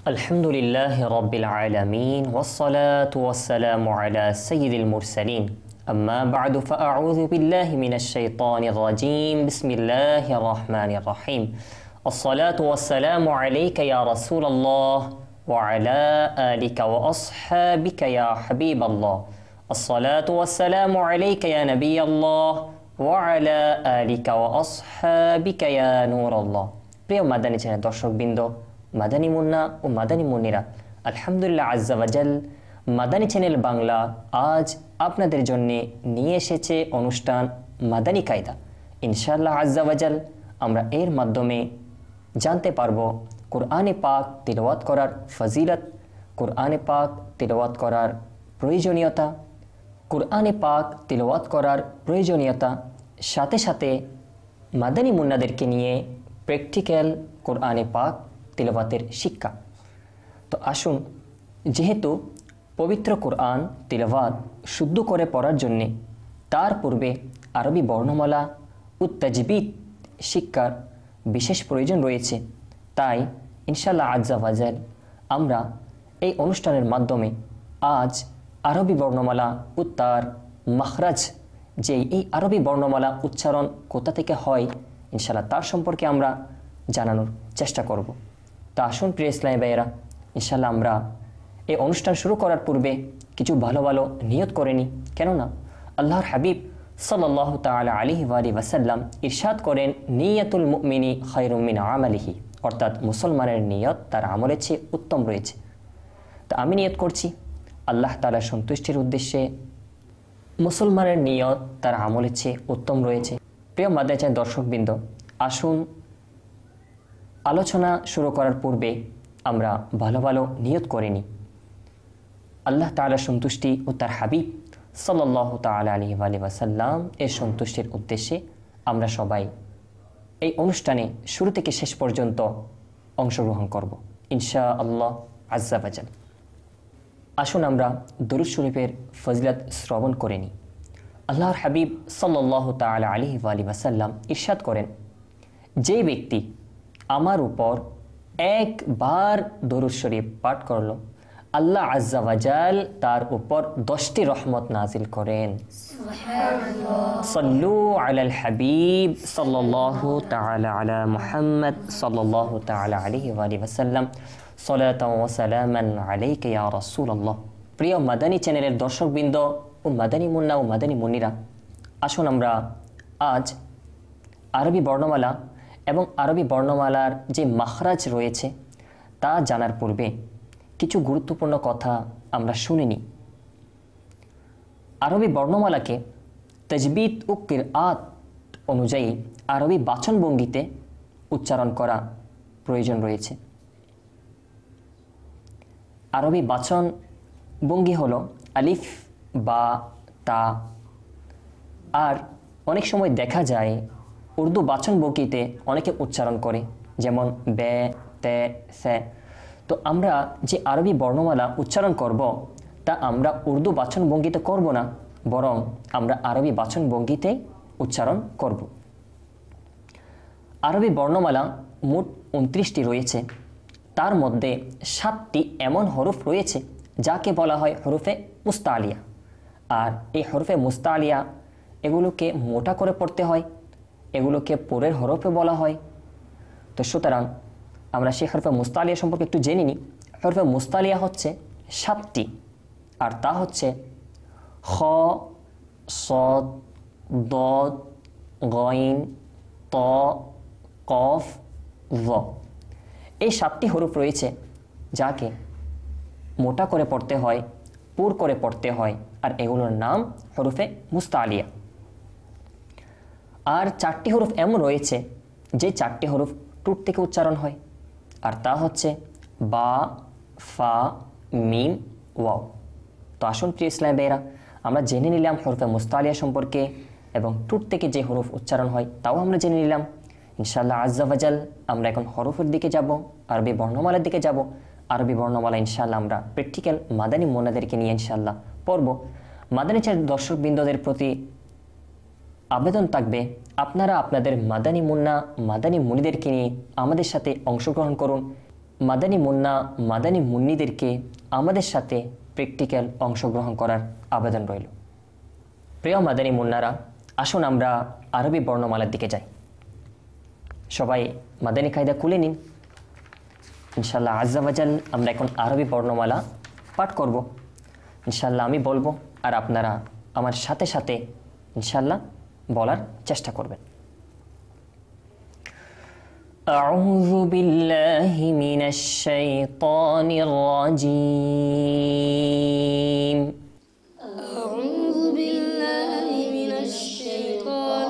الحمد لله رب العالمين والصلاة والسلام على سيد المرسلين أما بعد فأعوذ بالله من الشيطان الرجيم بسم الله الرحمن الرحيم الصلاة والسلام عليك يا رسول الله وعلى آلك وأصحابك يا حبيب الله الصلاة والسلام عليك يا نبي الله وعلى آلك وأصحابك يا نور الله প্রিয় মাদানী চ্যানেল দর্শকবৃন্দ মাদানী মুন্না ও মাদানী মুন্নিরা আলহামদুলিল্লাহ আজ্জা ওয়াজাল মাদানী চ্যানেল বাংলা আজ আপনাদের জন্য নিয়ে এসেছে অনুষ্ঠান মাদানী কায়দা। ইনশাআল্লাহ আজ্জা ওয়াজাল আমরা এর মাধ্যমে জানতে পারবো কোরআনে পাক তিলাওয়াত করার ফজিলত, কোরআনে পাক তিলাওয়াত করার প্রয়োজনীয়তা, কোরআনে পাক তিলাওয়াত করার প্রয়োজনীয়তা, সাথে সাথে মাদানী মুন্নাদেরকে নিয়ে প্র্যাকটিক্যাল কোরআনে পাক তিলাওয়াতের শিক্ষা। তো আসুন, যেহেতু পবিত্র কোরআন তিলাওয়াত শুদ্ধ করে পড়ার জন্যে তার পূর্বে আরবি বর্ণমালা ও তাজবিদ শিক্ষার বিশেষ প্রয়োজন রয়েছে, তাই ইনশাআল্লাহ আজ্জা ওয়াজাল আমরা এই অনুষ্ঠানের মাধ্যমে আজ আরবি বর্ণমালা ও তার মাখরাজ, যে এই আরবি বর্ণমালা উচ্চারণ কোথা থেকে হয় ইনশাআল্লাহ তার সম্পর্কে আমরা জানানোর চেষ্টা করব। তা আসুন প্রিয় ইসলামী ভাইয়েরা, ইনশাআল্লাহ আমরা এই অনুষ্ঠান শুরু করার পূর্বে কিছু ভালো ভালো নিয়ত করে নিই। কেননা আল্লাহর হাবিব সাল্লাল্লাহু তাআলা আলাইহি ওয়াসাল্লাম ইরশাদ করেন, নিয়াতুল মুমিনি খায়রুম মিন আমালিহি, অর্থাৎ মুসলমানের নিয়ত তার আমলের চেয়ে উত্তম রয়েছে। তা আমি নিয়ত করছি আল্লাহ তাআলার সন্তুষ্টির উদ্দেশ্যে মুসলমানের নিয়ত তার আমলের চেয়ে উত্তম রয়েছে। প্রিয় মাদানী চ্যানেল দর্শকবৃন্দ, আসুন আলোচনা শুরু করার পূর্বে আমরা ভালো ভালো নিয়ত করে নিই। আল্লাহ তাআলার সন্তুষ্টি ও তার হাবিব সাল্লাল্লাহু তাআলা আলাইহি ওয়াসাল্লাম এর সন্তুষ্টির উদ্দেশ্যে আমরা সবাই এই অনুষ্ঠানে শুরু থেকে শেষ পর্যন্ত অংশগ্রহণ করব ইনশাআল্লাহ আজ্জা ওয়াজাল। আসুন আমরা দরুদ শরীফের ফজিলত শ্রবণ করে নিই। আল্লাহর হাবিব সাল্লাল্লাহু তাআলা আলাইহি ওয়াসাল্লাম ইরশাদ করেন, যে ব্যক্তি আমার উপর একবার দরুদ শরীফ পাঠ করলো, আল্লাহ আজ্জা ওয়াজাল তার উপর 10টি রহমত নাজিল করেন। সাল্লু আলাল হাবিব সাল্লাল্লাহু তাআলা আলা মুহাম্মদ সাল্লাল্লাহু তাআলা আলাইহি ওয়াসাল্লাম সালাতাও ওয়া সালামান আলাইকা ইয়া রাসূলুল্লাহ। প্রিয় মাদানী চ্যানেলের দর্শকবৃন্দ ও মাদানী মুন্না ও মাদানী মুন্নিরা, আসুন আমরা আজ আরবি বর্ণমালা এবং আরবি বর্ণমালার যে মাখরাজ রয়েছে তা জানার পূর্বে কিছু গুরুত্বপূর্ণ কথা আমরা শুনে নিই। আরবি বর্ণমালাকে তাজবিদ ও কিরআত অনুযায়ী আরবি বাচনভঙ্গিতে উচ্চারণ করা প্রয়োজন রয়েছে। আরবি বাচন ভঙ্গি হলো আলিফ বা তা, আর অনেক সময় দেখা যায় উর্দু বাচন ভঙ্গিতে অনেকে উচ্চারণ করে, যেমন বে, তে, সে। তো আমরা যে আরবি বর্ণমালা উচ্চারণ করব তা আমরা উর্দু বাচন ভঙ্গিতে করব না, বরং আমরা আরবি বাচন ভঙ্গিতেই উচ্চারণ করব। আরবি বর্ণমালা মোট 29টি রয়েছে, তার মধ্যে 7টি এমন হরফ রয়েছে যাকে বলা হয় হরফে মুস্তালিয়া। আর এই হরফে মুস্তালিয়া এগুলোকে মোটা করে পড়তে হয়, এগুলোকে পরের হরফে বলা হয়। তো সুতরাং আমরা সেই হরফে মুস্তালিয়া সম্পর্কে একটু জেনে নিই। হরফে মুস্তালিয়া হচ্ছে 7টি, আর তা হচ্ছে খ, সদ, দদ, গইন, ত, কফ, য। এই 7টি হরফ রয়েছে যাকে মোটা করে পড়তে হয়, পুর করে পড়তে হয়, আর এগুলোর নাম হরফে মুস্তালিয়া। আর 4টি হরফ এমন রয়েছে যে 4টি হরফ টুট থেকে উচ্চারণ হয়, আর তা হচ্ছে বা, ফা, মিম, ওয়াও। তো আসুন প্রিয় ইসলামী ভাইয়েরা, আমরা জেনে নিলাম হরফে মুস্তালিয়া সম্পর্কে এবং টুট থেকে যে হরফ উচ্চারণ হয় তাও আমরা জেনে নিলাম। ইনশাআল্লাহ আজ্জা ওয়াজাল আমরা এখন হরফের দিকে যাব, আরবি বর্ণমালার দিকে যাব। আরবি বর্ণমালা ইনশাআল্লাহ আমরা প্র্যাকটিক্যাল মাদানী মুন্নাদেরকে নিয়ে ইনশাআল্লাহ পড়ব। মাদানী চ্যানেল দর্শকবৃন্দদের প্রতি আবেদন থাকবে, আপনারা আপনাদের মাদানী মুন্না মাদানী মুনিদেরকে নিয়ে আমাদের সাথে অংশগ্রহণ করুন। মাদানী মুন্না মাদানী মুন্নিদেরকে আমাদের সাথে প্র্যাকটিক্যাল অংশগ্রহণ করার আবেদন রইল। প্রিয় মাদানী মুন্নারা, আসুন আমরা আরবি বর্ণমালার দিকে যাই। সবাই মাদানী কায়দা খুলে নিন। ইনশাআল্লাহ আজ্জা ওয়াজাল আমরা এখন আরবি বর্ণমালা পাঠ করব। ইনশাআল্লাহ আমি বলবো আর আপনারা আমার সাথে সাথে ইনশাআল্লাহ বলার চেষ্টা করবেন। أعوذ بالله من الشيطان الرجيم. أعوذ بالله من الشيطان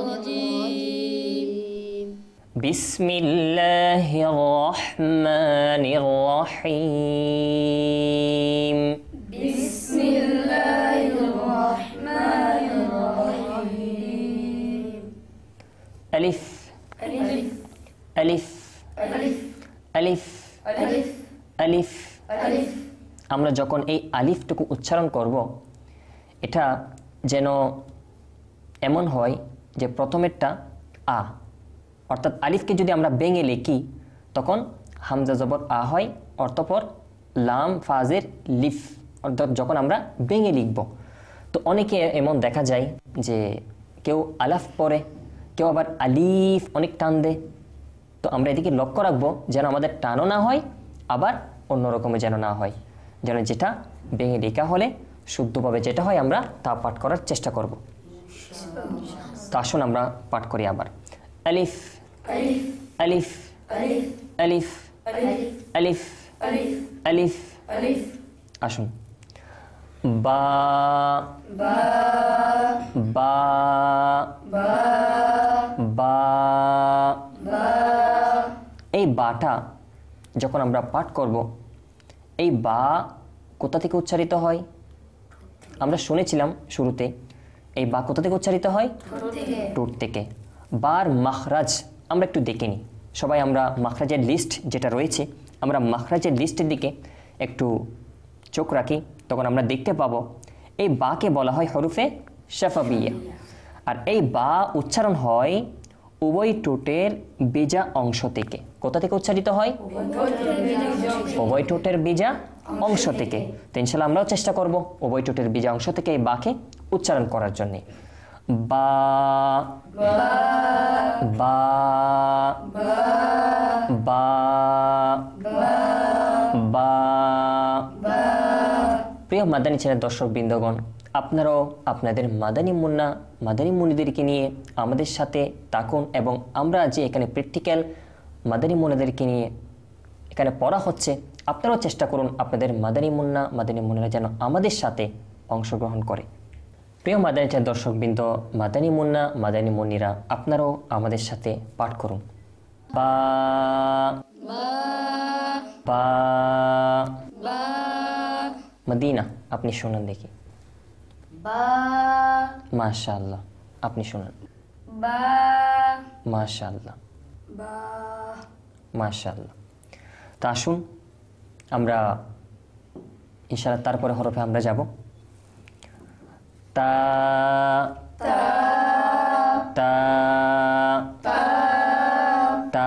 الرجيم. بسم الله الرحمن الرحيم. بسم الله الرحمن الرحيم. ألف ألف ألف ألف ألف ألف ألف ألف আমরা যখন এই আলিফটুকু উচ্চারণ করব, এটা যেন এমন হয় যে প্রথমেরটা আ, অর্থাৎ আলিফকে যদি আমরা ভেঙে লিখি তখন হামজা জবর আ হয়, অর্থপর লাম ফাজের লিফ, অর্থাৎ যখন আমরা ভেঙে লিখব। তো অনেকে এমন দেখা যায় যে কেউ আলাফ পড়ে, কেউ আবার আলিফ অনেক টান দেয়। তো আমরা এদিকে লক্ষ্য রাখবো যেন আমাদের টানও না হয়, আবার অন্যরকমের যেন না হয়, যেন যেটা ভেঙে লেখা হলে শুদ্ধভাবে যেটা হয় আমরা তা পাঠ করার চেষ্টা করব। তো আসুন আমরা পাঠ করি আবার। আলিফ ألف আলিফ ألف আলিফ ألف আলিফ আলিফ ألف আসুন। বা با বা با বা با এই বাটা যখন আমরা পাঠ করব, এই বা কোথা থেকে উচ্চারিত হয়? আমরা শুনেছিলাম শুরুতে, এই বা কোথা থেকে উচ্চারিত হয়? ঠোঁট থেকে। বার মাখরাজ আমরা একটু দেখে নিই সবাই। আমরা মাখরাজের লিস্ট যেটা রয়েছে, আমরা মাখরাজের লিস্টের দিকে একটু চোখ রাখি, তখন আমরা দেখতে পাবো এই বাকে বলা হয় হরফে শাফাবিয়া। আর এই বা উচ্চারণ হয় উভয় ঠোঁটের বেজা অংশ থেকে। কোথা থেকে উচ্চারিত হয়? উভয় ঠোঁটের বেজা অংশ থেকে। তো ইনশাআল্লাহ আমরাও চেষ্টা করব উভয় ঠোঁটের বেজা অংশ থেকে এই বাকে উচ্চারণ করার জন্যে। বা বা বা বা। প্রিয় মাদানী চ্যানেল দর্শক বৃন্দগণ, আপনারাও আপনাদের মাদানী মুন্না মাদানী মুনিদেরকে নিয়ে আমাদের সাথে থাকুন এবং আমরা যে এখানে প্র্যাকটিক্যাল মাদানী মুন্নাদেরকে নিয়ে এখানে পড়া হচ্ছে, আপনারাও চেষ্টা করুন আপনাদের মাদানী মুন্না মাদানী মুনিরা যেন আমাদের সাথে অংশগ্রহণ করে। প্রিয় মাদানী চ্যানেল দর্শকবৃন্দ, মাদানী মুন্না মাদানী মুনিরা আপনারাও আমাদের সাথে পাঠ করুন। বা বা با মদিনা, আপনি শুনুন দেখি। با মাশাআল্লাহ, আপনি শুনুন। با মাশাআল্লাহ با মাশাআল্লাহ। তা আসুন আমরা ইনশাআল্লাহ তারপরে হরফে আমরা যাব। তা تا তা تا তা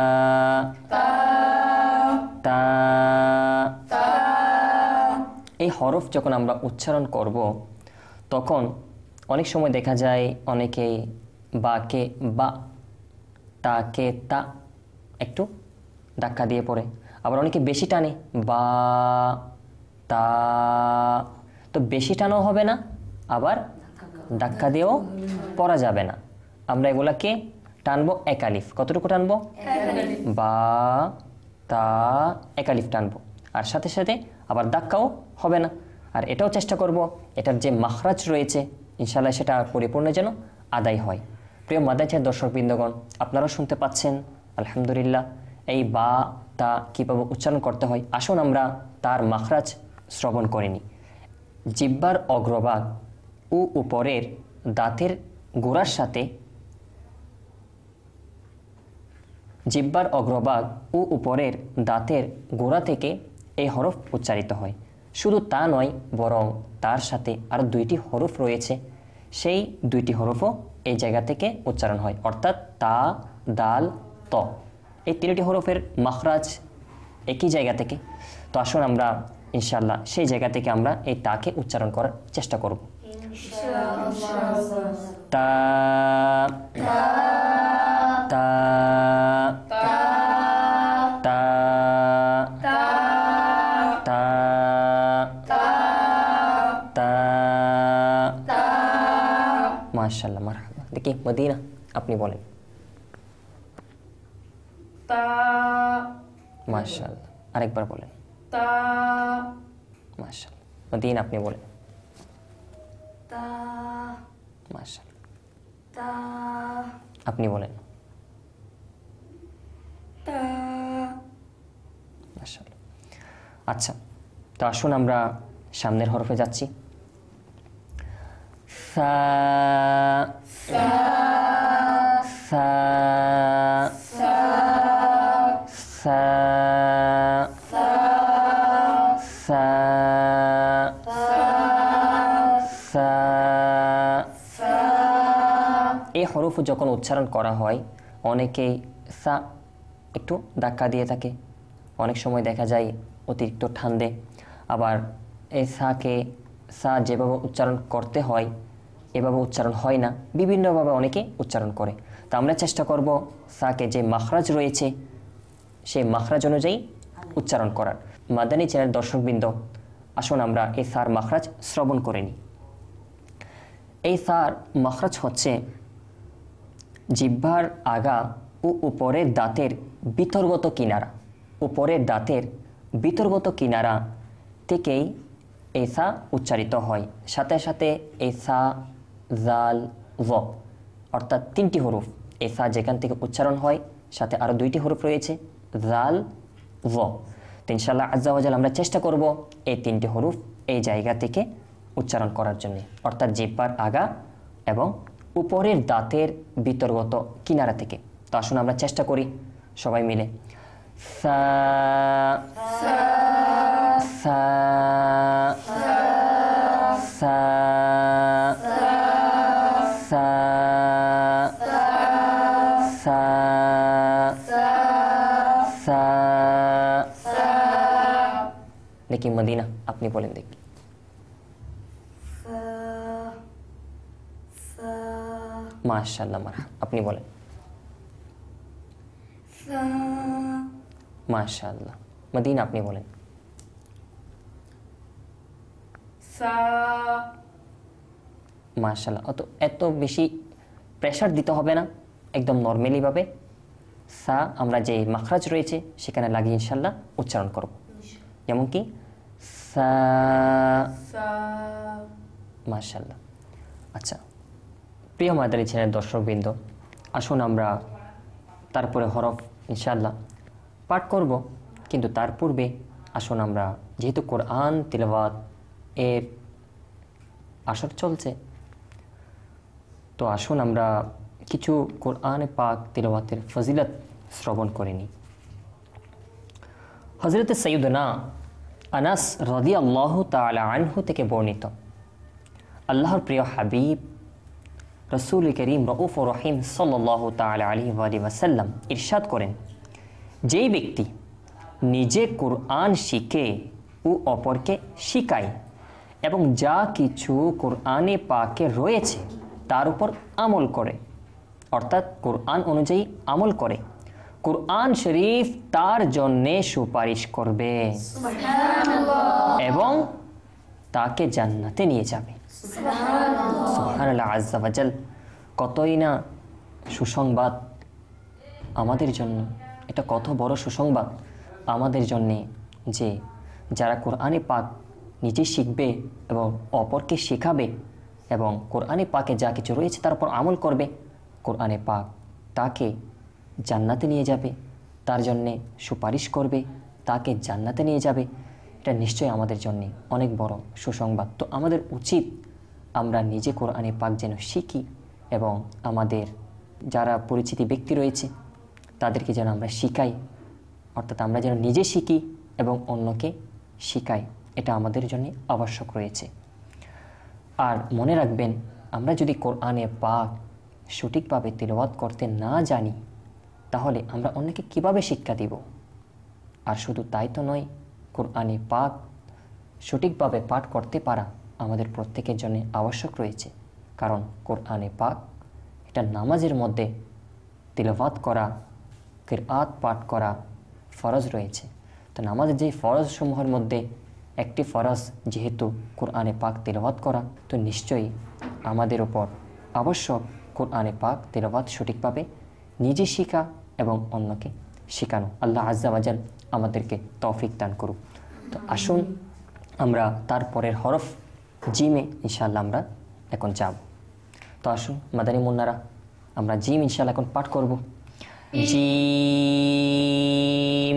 তা। تا এই হরফ যখন আমরা উচ্চারণ করব তখন অনেক সময় দেখা যায় অনেকেই বাকে বা, তাকে তা একটু ধাক্কা দিয়ে পড়ে, আবার অনেকে বেশি টানে বা তা। তো বেশি টানও হবে না, আবার ধাক্কা দিয়েও পড়া যাবে না। আমরা এগুলাকে টানবো একালিফ। কতটুকু টানবো? বা তা একালিফ টানবো, আর সাথে সাথে আবার ধাক্কাও হবে না। আর এটাও চেষ্টা করব এটার যে মাখরাজ রয়েছে ইনশাআল্লাহ সেটা পরিপূর্ণ যেন আদায় হয়। প্রিয় মাদানী দর্শকবৃন্দগণ, আপনারাও শুনতে পাচ্ছেন আলহামদুলিল্লাহ এই বা তা কীভাবে উচ্চারণ করতে হয়। আসুন আমরা তার মাখরাজ শ্রবণ করে নিই। জিহ্বার অগ্রভাগ ও উপরের দাঁতের গোড়ার সাথে, জিহ্বার অগ্রভাগ ও উপরের দাঁতের গোড়া থেকে এই হরফ উচ্চারিত হয়। শুধু তা নয়, বরং তার সাথে আরও দুইটি হরফ রয়েছে, সেই দুইটি হরফও এই জায়গা থেকে উচ্চারণ হয়, অর্থাৎ তা, দাল, ত। এই তিনটি হরফের মাখরাজ একই জায়গা থেকে। তো আসুন আমরা ইনশাআল্লাহ সেই জায়গা থেকে আমরা এই তাকে উচ্চারণ করার চেষ্টা করব। তা তা তা তা তা মাশাআল্লাহ, মারহাবা। দেখি মদিনা আপনি বলেন। তা মাশাআল্লাহ, আরেকবার বলেন। তা মাশাআল্লাহ। মদিনা আপনি বলেন। তা মাশাআল্লাহ, তা আপনি বলেন। তা মাশাআল্লাহ। আচ্ছা, তো আসুন আমরা সামনের হরফে যাচ্ছি। সা সা সা সা সা সা। এই হরফ যখন উচ্চারণ করা হয় অনেকেই সা একটু ধাক্কা দিয়ে থাকে, অনেক সময় দেখা যায় অতিরিক্ত টান দেয়। আবার এই সাকে সা যেভাবে উচ্চারণ করতে হয় এভাবে উচ্চারণ হয় না, বিভিন্নভাবে অনেকে উচ্চারণ করে। তো আমরা চেষ্টা করব সাকে যে মাখরাজ রয়েছে সেই মাখরাজ অনুযায়ী উচ্চারণ করার। মাদানী চ্যানেল দর্শকবৃন্দ, আসুন আমরা এই সার মাখরাজ শ্রবণ করে নিই। এই সার মাখরাজ হচ্ছে জিহ্বার আগা ও উপরের দাঁতের বিতর্গত কিনারা। উপরের দাঁতের বিতর্গত কিনারা থেকেই এই সা উচ্চারিত হয়। সাথে সাথে এই সা, জাল, জ অর্থাৎ 3টি হরফ। এই সা যেখান থেকে উচ্চারণ হয় সাথে আরও 2টি হরফ রয়েছে, জাল, জ। তো ইনশাআল্লাহ আজ্জা ওয়া জাল আমরা চেষ্টা করব এই 3টি হরফ এই জায়গা থেকে উচ্চারণ করার জন্য, অর্থাৎ জিহ্বার আগা এবং উপরের দাঁতের বিতর্গত কিনারা থেকে। তো আসুন আমরা চেষ্টা করি সবাই মিলে। সা সা সা সা সা সা। দেখি মদিনা আপনি বলেন দেখি। মাশাআল্লাহ, মারহাবা। আপনি বলেন। মাশাআল্লাহ। মদিনা আপনি বলেন। সা মাশাআল্লাহ। এত বেশি প্রেশার দিতে হবে না, একদম নর্মালিভাবে সা আমরা যে মাখরাজ রয়েছে সেখানে লাগিয়ে ইনশাআল্লাহ উচ্চারণ করব। যেমন কি সা। সা মাশাআল্লাহ। আচ্ছা প্রিয় মাদানী চ্যানেল দর্শকবৃন্দ, আসুন আমরা তারপরে হরফ ইনশাআল্লাহ পাঠ করব, কিন্তু তার পূর্বে আসুন আমরা, যেহেতু কোরআন তিলাওয়াত এর আসর চলছে, তো আসুন আমরা কিছু কোরআনে পাক তিলাওয়াতের ফজিলত শ্রবণ করে নিই। হযরত সাইয়্যিদুনা আনাস রাদিয়াল্লাহু তাআলা আনহু থেকে বর্ণিত, আল্লাহর প্রিয় হাবিব রাসূল করিম রউফ রহিম সাল্লাল্লাহু তাআলা আলাইহি ওয়া সাল্লাম ইরশাদ করেন, যেই ব্যক্তি নিজে কোরআন শিখে ও অপরকে শিখায় এবং যা কিছু কোরআনে পাকে রয়েছে তার উপর আমল করে, অর্থাৎ কোরআন অনুযায়ী আমল করে, কোরআন শরীফ তার জন্যে সুপারিশ করবে এবং তাকে জান্নাতে নিয়ে যাবে। সুবহানাল্লাহ আজ্জা ওয়া জাল। কতই না সুসংবাদ আমাদের জন্য, এটা কত বড় সুসংবাদ আমাদের জন্যে যে যারা কোরআনে পাক নিজে শিখবে এবং অপরকে শেখাবে এবং কোরআনে পাকে যা কিছু রয়েছে তার উপর আমল করবে, কোরআনে পাক তাকে জান্নাতে নিয়ে যাবে, তার জন্যে সুপারিশ করবে, তাকে জান্নাতে নিয়ে যাবে। এটা নিশ্চয়ই আমাদের জন্যে অনেক বড় সুসংবাদ। তো আমাদের উচিত আমরা নিজে কোরআনে পাক যেন শিখি এবং আমাদের যারা পরিচিত ব্যক্তি রয়েছে তাদেরকে যেন আমরা শিখাই, অর্থাৎ আমরা যেন নিজে শিখি এবং অন্যকে শিখাই, এটা আমাদের জন্য আবশ্যক রয়েছে। আর মনে রাখবেন, আমরা যদি কোরআনে পাক সঠিকভাবে তিলাওয়াত করতে না জানি তাহলে আমরা অন্যকে কিভাবে শিক্ষা দিব? আর শুধু তাই তো নয়, কোরআনে পাক সঠিকভাবে পাঠ করতে পারা আমাদের প্রত্যেকের জন্য আবশ্যক রয়েছে। কারণ কোরআনে পাক এটা নামাজের মধ্যে তিলাওয়াত করা, কিরাত পাঠ করা ফরজ রয়েছে। তো নামাজের যেই ফরজসমূহের মধ্যে একটি ফরজ যেহেতু কোরআনে পাক তিলাওয়াত করা, তো নিশ্চয়ই আমাদের উপর আবশ্যক কোরআনে পাক তিলাওয়াত সঠিকভাবে নিজে শেখা এবং অন্যকে শেখানো। আল্লাহ আজ্জা ওয়াজাল আমাদেরকে তৌফিক দান করুক। তো আসুন আমরা তারপরের হরফ জিমে ইনশাআল্লাহ আমরা এখন যাব। তো আসুন মাদানী মুন্নারা, আমরা জিম ইনশাআল্লাহ এখন পাঠ করব। জিম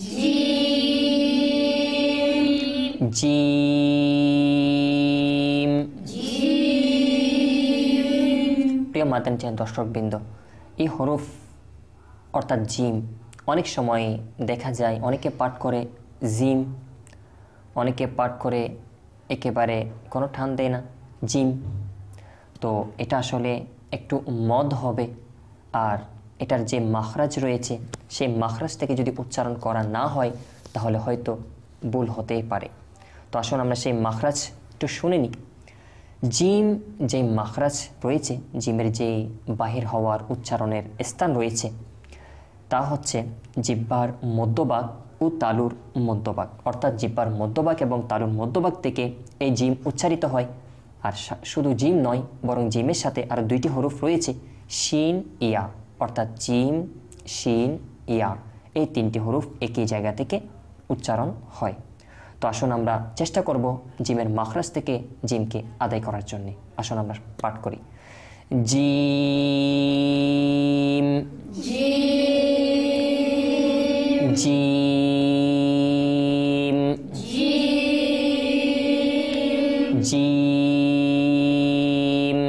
জিম। প্রিয় মাদানী চ্যানেল দর্শকবৃন্দ, এই হরফ অর্থাৎ জিম অনেক সময় দেখা যায় অনেকে পাঠ করে জিম, অনেকে পাঠ করে একেবারে কোনো ঠান দেয় না জিম। তো এটা আসলে একটু মদ হবে, আর এটার যে মাখরাজ রয়েছে সেই মাখরাজ থেকে যদি উচ্চারণ করা না হয় তাহলে হয়তো ভুল হতেই পারে। তো আসুন আমরা সেই মাখরাজ একটু শুনে নিই। জিম যে মাখরাজ রয়েছে, জিমের যে বাহির হওয়ার উচ্চারণের স্থান রয়েছে তা হচ্ছে জিহ্বার মধ্যভাগ ও তালুর মধ্যভাগ, অর্থাৎ জিহ্বার মধ্যভাগ এবং তালুর মধ্যভাগ থেকে এই জিম উচ্চারিত হয়। আর শুধু জিম নয়, বরং জিমের সাথে আরও দুইটি হরফ রয়েছে, শিন ইয়া, অর্থাৎ জিম শিন ইয়া, এই তিনটি হরফ একই জায়গা থেকে উচ্চারণ হয়। তো আসুন আমরা চেষ্টা করব জিমের মাখরাজ থেকে জিমকে আদায় করার জন্যে। আসুন আমরা পাঠ করি। জিম জিম জিম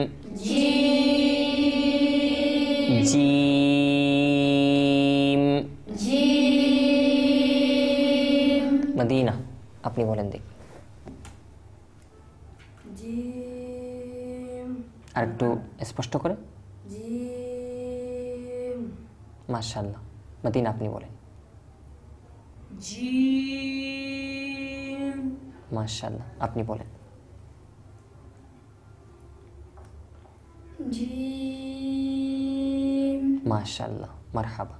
জিম। মদিনা আপনি বলেন দেখ। আর একটু স্পষ্ট করে। মাশাআল্লাহ। মদিনা আপনি বলেন। মাশাআল্লাহ আপনি বলেন। মাশাআল্লাহ, মারহাবা।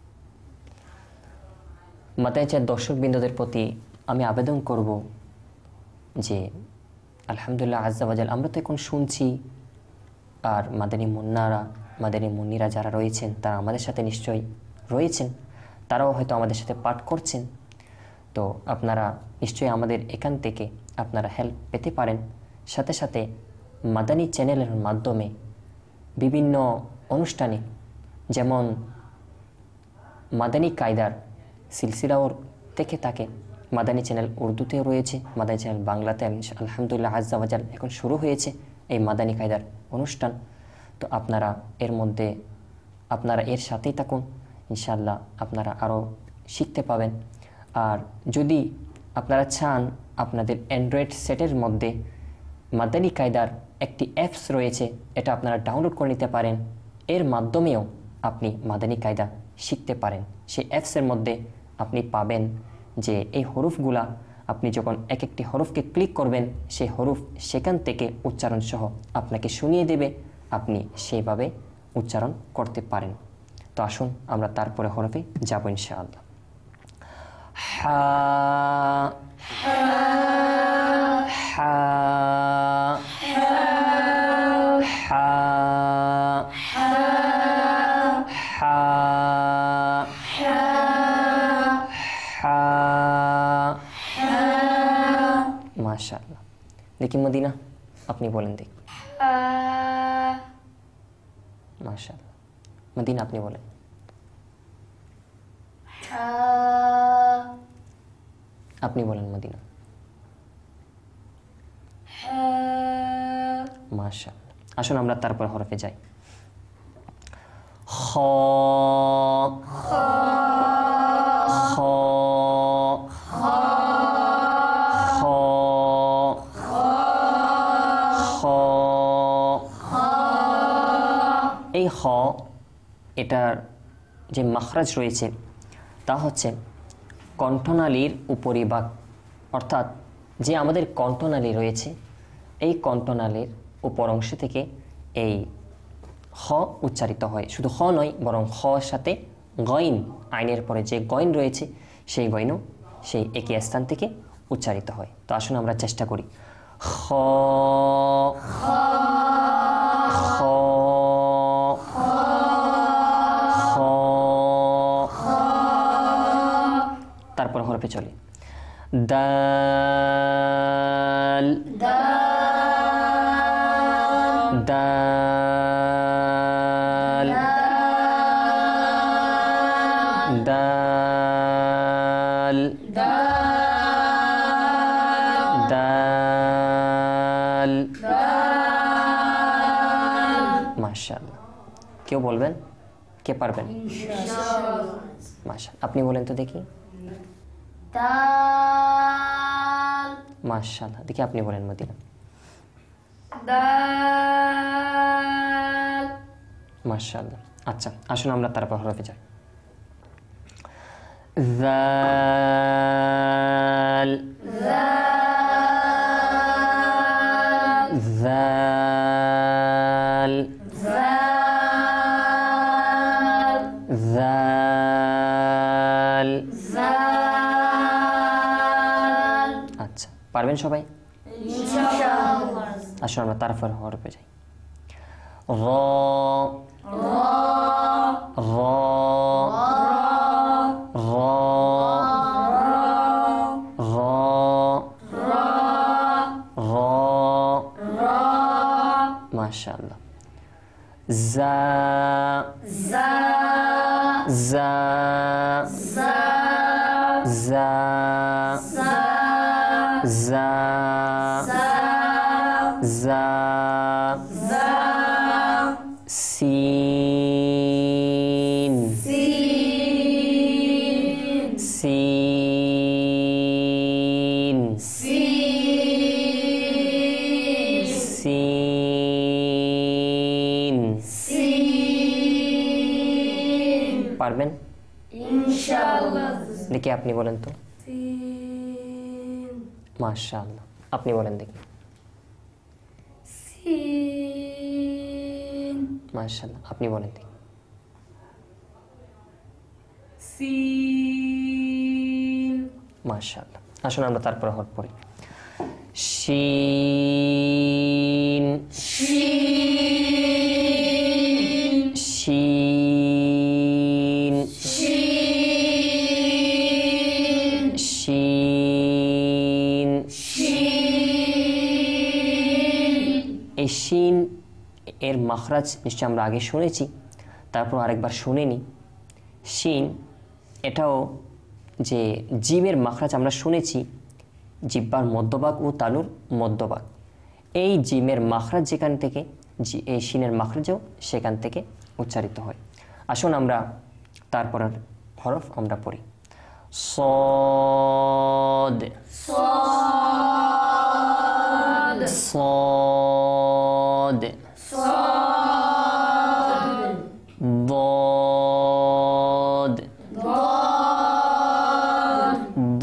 মাতায় চায় দর্শকবৃন্দদের প্রতি আমি আবেদন করব যে আলহামদুলিল্লাহ আজ্জা ওয়াজাল আমরা তো এখন শুনছি, আর মাদানী মুন্নারা মাদানী মুন্নিরা যারা রয়েছেন তারা আমাদের সাথে নিশ্চয়ই রয়েছেন, তারাও হয়তো আমাদের সাথে পাঠ করছেন। তো আপনারা নিশ্চয়ই আমাদের এখান থেকে আপনারা হেল্প পেতে পারেন। সাথে সাথে মাদানী চ্যানেলের মাধ্যমে বিভিন্ন অনুষ্ঠানে, যেমন মাদানী কায়দার সিলসিলাও থেকে থাকে, মাদানী চ্যানেল উর্দুতেও রয়েছে, মাদানী চ্যানেল বাংলাতে আলহামদুলিল্লাহ আজ্জা ওয়াজাল এখন শুরু হয়েছে এই মাদানী কায়দার অনুষ্ঠান। তো আপনারা এর মধ্যে আপনারা এর সাথেই থাকুন, ইনশাআল্লাহ আপনারা আরও শিখতে পাবেন। আর যদি আপনারা চান আপনাদের অ্যান্ড্রয়েড সেটের মধ্যে মাদানী কায়দার একটি অ্যাপস রয়েছে, এটা আপনারা ডাউনলোড করে নিতে পারেন। এর মাধ্যমেও আপনি মাদানী কায়দা শিখতে পারেন। সেই অ্যাপসের মধ্যে আপনি পাবেন যে এই হরফগুলা আপনি যখন এক একটি হরফকে ক্লিক করবেন সেই হরফ সেখান থেকে উচ্চারণ সহ আপনাকে শুনিয়ে দেবে, আপনি সেইভাবে উচ্চারণ করতে পারেন। তো আসুন আমরা তারপরে হরফে যাব ইনশাআল্লাহ। হা হা হা হা হা। মাশাআল্লাহ। দেখি মদিনা আপনি বলেন দেখ। মাশাআল্লাহ। মদিনা আপনি বলেন। আপনি বলেন মদিনা। মাশাআল্লাহ। আসুন আমরা তারপর হরফে যাই। খ খ খ খ। এই খ এটার যে মাখরাজ রয়েছে তা হচ্ছে কণ্ঠনালীর উপরিভাগ, অর্থাৎ যে আমাদের কণ্ঠনালী রয়েছে এই কণ্ঠনালীর উপর অংশ থেকে এই খ উচ্চারিত হয়। শুধু খ নয়, বরং খ সাথে গইন, আইনের পরে যে গইন রয়েছে সেই গইনও সেই একই স্থান থেকে উচ্চারিত হয়। তো আসুন আমরা চেষ্টা করি। খ খ খ, তারপর হরফে চলে দাল দাল দাল দাল, মাশাআল্লাহ। কেউ বলবেন? কে পারবেন? মাশাআল্লাহ। আপনি বলেন তো দেখি। দাল মাশাআল্লাহ। দেখি আপনি বলেন মদিনা। দাল মাশাআল্লাহ। আচ্ছা, আসুন আমরা তারপর হরফে যাই। যাল যাল যাল। আচ্ছা, পারবেন সবাই? আসুন আমরা তারপর হরফে যাই। র র র র র, মাশাআল্লাহ। যা যা যা যা যা, সিন সিন সিন, পারবেন ইনশাআল্লাহ। দেখি আপনি বলেন তো। সিন মাশাআল্লাহ। আপনি বলেন দেখি। সিন মাশাআল্লাহ। আপনি বলেন দেখি। সিন মাশাআল্লাহ। আসুন আমরা তারপর হরফ পড়ি। শিন শিন শিন শিন শিন। এই শিন এর মাখরাজ নিশ্চয় আমরা আগে শুনেছি, তারপর আরেকবার শুনিনি। শিন এটাও যে জিমের মাখরাজ আমরা শুনেছি, জিহ্বার মধ্যভাগ ও তালুর মধ্যভাগ। এই জিমের মাখরাজ যেখান থেকে, এই শিনের মাখরাজও সেখান থেকে উচ্চারিত হয়। আসুন আমরা তারপরের হরফ আমরা পড়ি। صاد صاد صاد صاد ضاد ضاد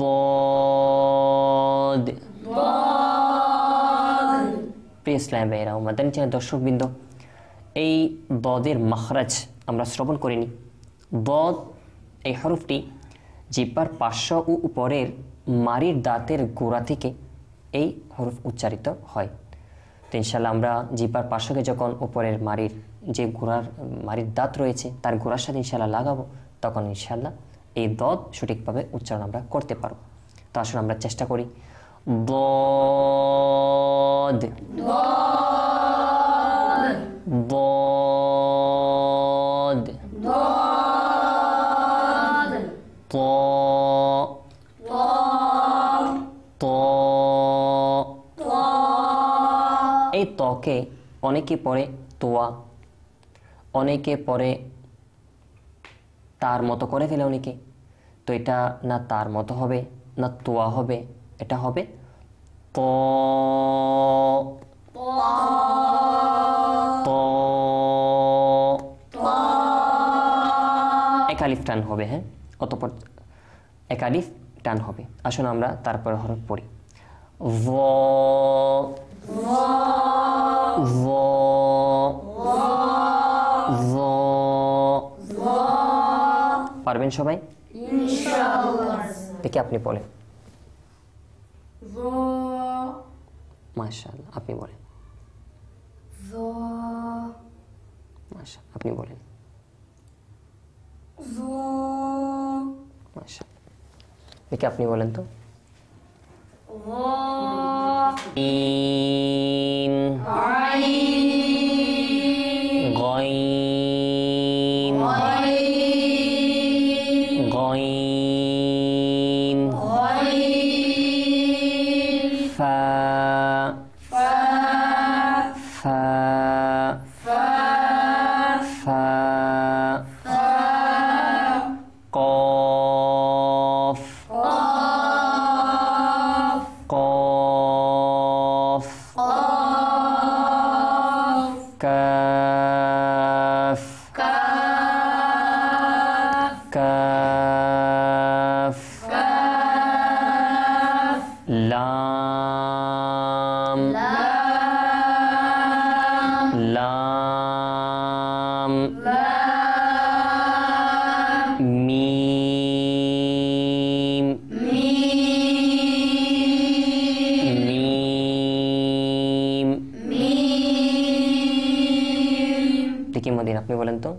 ضاد। ضاد প্রিয় ইসলাম ভাইয়েরা ও মাদানী চ্যানেল দর্শকবৃন্দ, এই দদের মাখরাজ আমরা শ্রবণ করিনি। দদ এই হরফটি জিহ্বার পার্শ্ব ও উপরের মাড়ির দাঁতের গোড়া থেকে এই হরফ উচ্চারিত হয়। তো ইনশাল্লাহ আমরা জিহ্বার পার্শ্বকে যখন উপরের মাড়ির যে গোড়ার মাড়ির দাঁত রয়েছে তার গোড়ার সাথে ইনশাল্লাহ লাগাবো, তখন ইনশাল্লাহ এই দদ সঠিকভাবে উচ্চারণ আমরা করতে পারব। তো আসুন আমরা চেষ্টা করি। দদ দদ ضاد ত ত। এই তকে অনেকে পড়ে তোয়া, অনেকে পড়ে তার মতো করে ফেলে অনেকে। তো এটা না তার মতো হবে না তোয়া হবে, এটা হবে ত ত। এক আলিফ টান হবে, হ্যাঁ, অতঃপর এক আলিফ টান হবে। আসুন আমরা তারপরে হরফ পড়ি। ভ ভ ভ পারবেন সবাই? ইনশাআল্লাহ। দেখি আপনি বলেন। ভ মাশাআল্লাহ, আপনি বলেন। ভ মাশাআল্লাহ, আপনি বলেন। ভ মাশাআল্লাহ, দেখি আপনি বলেন তো। ভ ইন আইন গইন গইন غين ফা فا ফা فا ফা فا قاف قاف قاف قاف كاف كاف كاف كاف لام لام لام لام ميم ميم ميم ميم দেখি মদিন আপনি বলেন তো।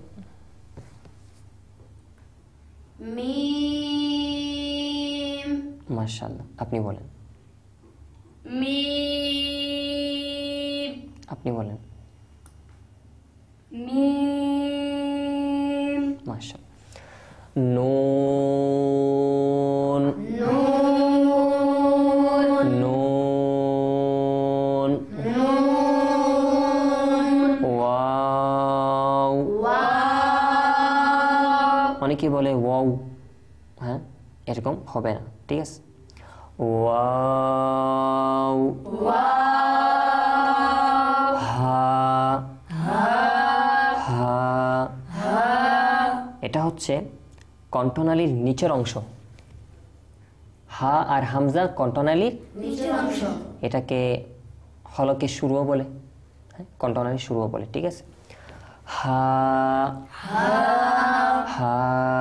ميم মাশাআল্লাহ, আপনি বলেন। ميم আপনি বলেন। ميم মাশাআল্লাহ। নুন نون নুন نون ওয়াও, واو অনেকে বলে ওয়াও, হ্যাঁ এরকম হবে না, ঠিক আছে। ওয়াও واو হা হা, এটা হচ্ছে কণ্ঠনালীর নিচের অংশ। হা আর হামজা কণ্ঠনালীর নিচের অংশ এটাকে হলকে শুরুও বলে, হ্যাঁ কণ্ঠনালীর শুরুও বলে, ঠিক আছে। হা হা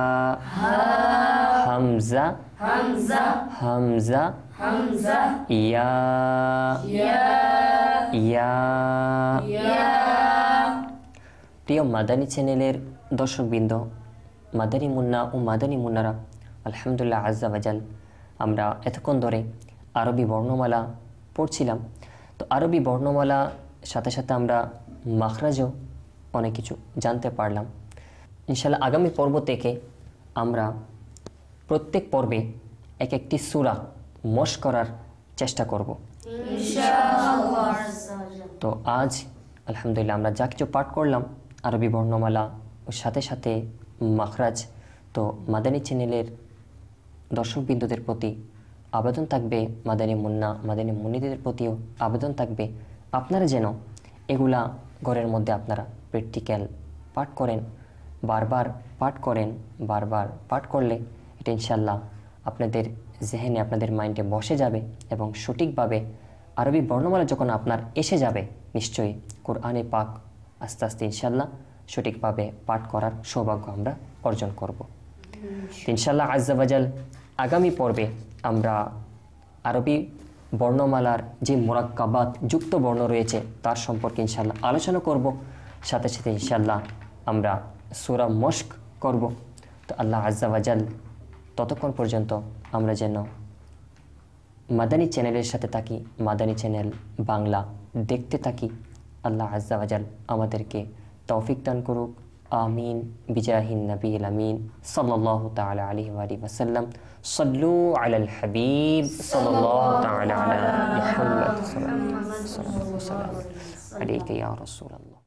হামজা হামজা হামজা হামজা ইয়া ইয়া ইয়া। ইয়া প্রিয় মাদানী চ্যানেলের দর্শকবৃন্দ, মাদানী মুন্না ও মাদানী মুন্নারা, আলহামদুলিল্লাহ আজ্জা ওয়াজাল, আমরা এতক্ষণ ধরে আরবি বর্ণমালা পড়ছিলাম। তো আরবি বর্ণমালা সাথে সাথে আমরা মাখরাজও অনেক কিছু জানতে পারলাম। ইনশাআল্লাহ আগামী পর্ব থেকে আমরা প্রত্যেক পর্বে এক একটি সূরা মশ করার চেষ্টা করব। ইনশাআল্লাহ তো আজ আলহামদুলিল্লাহ আমরা যা কিছু পাঠ করলাম আরবি বর্ণমালা ও সাথে সাথে মাখরাজ, তো মাদানী চ্যানেলের দর্শকবৃন্দদের প্রতি আবেদন থাকবে, মাদানী মুন্না মাদানী মুন্নিদের প্রতিও আবেদন থাকবে, আপনারা যেন এগুলা ঘরের মধ্যে আপনারা প্র্যাকটিক্যাল পাঠ করেন, বারবার পাঠ করেন। বারবার পাঠ করলে এটা ইনশাল্লাহ আপনাদের জেহেনে, আপনাদের মাইন্ডে বসে যাবে এবং সঠিকভাবে আরবি বর্ণমালা যখন আপনার এসে যাবে, নিশ্চয়ই কোরআনে পাক আস্তে আস্তে ইনশাল্লাহ সঠিকভাবে পাঠ করার সৌভাগ্য আমরা অর্জন করব। ইনশাল্লাহ আজ্জা ওয়াজাল আগামী পর্বে আমরা আরবি বর্ণমালার যে মুরাক্কাবাত যুক্ত বর্ণ রয়েছে তার সম্পর্কে ইনশাল্লাহ আলোচনা করব। সাথে সাথে ইনশাল্লাহ আমরা সূরা মশক করব। তো আল্লাহ আজ্জা ওয়াজাল ততক্ষণ পর্যন্ত আমরা যেন মাদানী চ্যানেলের সাথে থাকি, মাদানী চ্যানেল বাংলা দেখতে থাকি। আল্লাহ আজ্জা ওয়াজাল আমাদেরকে তৌফিক দান করুক। আমিন বিজাহিন নবীল আমিন সাল্লাল্লাহু তাআলা আলাইহি ওয়া আলিহি ওয়াসাল্লাম। সাল্লু আলাল হাবিব সাল্লাল্লাহু তাআলা আলা মুহাম্মদ সাল্লাল্লাহু আলাইহি ওয়াসাল্লাম। আলাইকা ইয়া রাসূলুল্লাহ।